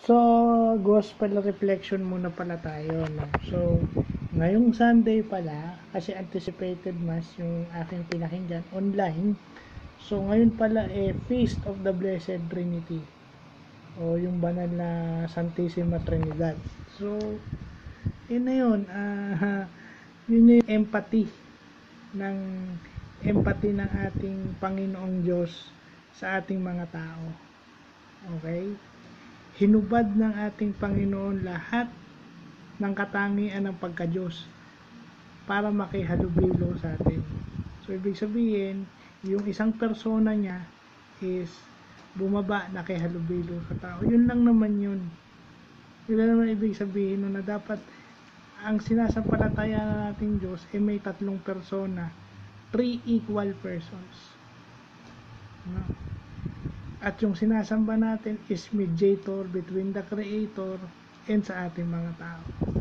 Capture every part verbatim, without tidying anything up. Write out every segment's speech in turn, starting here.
So, gospel reflection muna pala tayo, no? So, ngayong Sunday pala, kasi anticipated mass yung aking pinakinggan online. So, ngayon pala eh, Feast of the Blessed Trinity. O yung banal na Santissima Trinidad. So, yun na yun. Uh, yun na yung empathy ng empathy ng ating Panginoong Diyos sa ating mga tao. Okay? Hinubad ng ating Panginoon lahat ng katangian ng pagka-Diyos para makihalubilo sa atin. So, ibig sabihin, yung isang persona niya is bumaba na kihalubilo sa tao. Yun lang naman yun. Yun lang naman ibig sabihin no, na dapat ang sinasampalataya na nating Diyos ay eh, may tatlong persona, three equal persons. No? At yung sinasamba natin is mediator between the Creator and sa ating mga tao.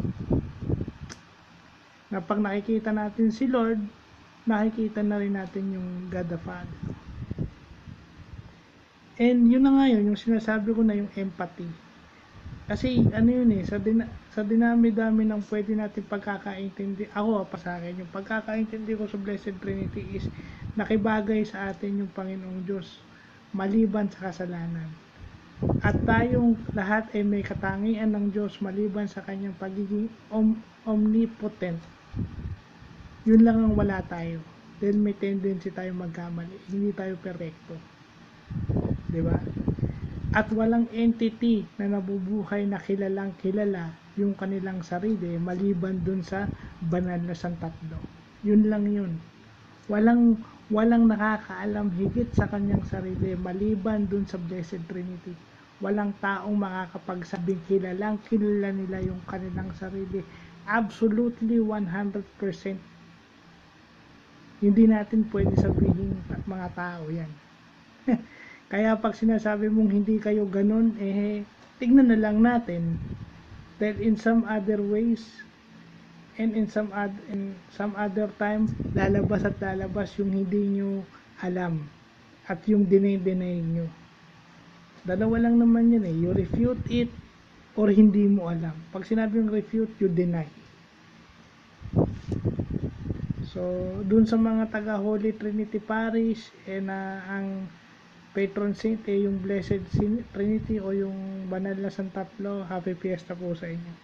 Na pag nakikita natin si Lord, nakikita na rin natin yung God the Father. And yun na nga yun, yung sinasabi ko na yung empathy. Kasi ano yun eh, sa, din sa dinami-dami ng pwede natin pagkakaintindi, ako pa sa akin, yung pagkakaintindi ko sa Blessed Trinity is nakibagay sa atin yung Panginoong Diyos maliban sa kasalanan. At tayong lahat ay may katangian ng Diyos maliban sa kanyang pagiging om omnipotent. Yun lang ang wala tayo. Dahil may tendency tayo magkamali. Hindi tayo perfecto. Diba? At walang entity na nabubuhay na kilalang kilala yung kanilang sarili maliban dun sa banal na santatlo. Yun lang yun. Walang walang nakakaalam higit sa kanyang sarili maliban dun sa Blessed Trinity. Walang taong makakapagsabing kilalang kilala nila yung kanilang sarili. Absolutely one hundred percent. Hindi natin pwede sabihin mga tao yan. Kaya pag sinasabi mong hindi kayo ganun, eh, tignan na lang natin that in some other ways and in some, ad, in some other time, lalabas at lalabas yung hindi nyo alam at yung dinay-deny nyo. Dalawa lang naman yun eh. You refute it or hindi mo alam. Pag sinabi yung refute, you deny. So, dun sa mga taga Holy Trinity Parish, eh na ang patron saint eh yung Blessed Trinity o yung banal na santatlo, happy fiesta po sa inyo.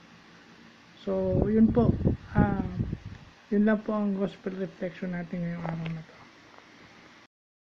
So, yun po. Ah, yun lang po ang gospel reflection natin ngayong araw na to.